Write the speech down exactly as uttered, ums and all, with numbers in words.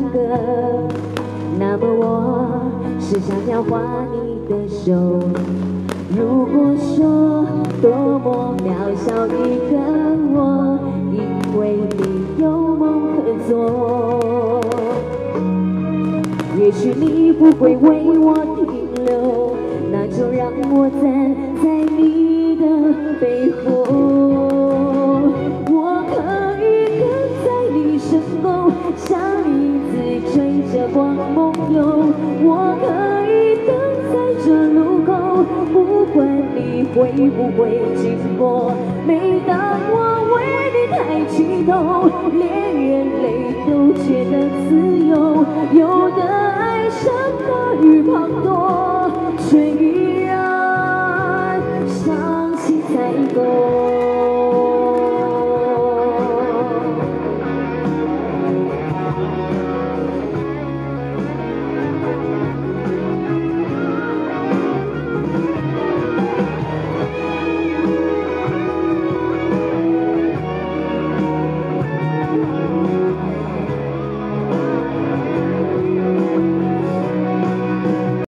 个，那么我是想要画你的手。如果说多么渺小一个我，因为你有梦可做，也许你不会为我停留，那就让我站在你的背后。我可以跟在你身后，像影子追着光梦游。我可以等在这路口，不管你会不会经过。每当我为你抬起头，连眼泪都觉得自由。有的爱像大雨滂沱，却依然伤心才够。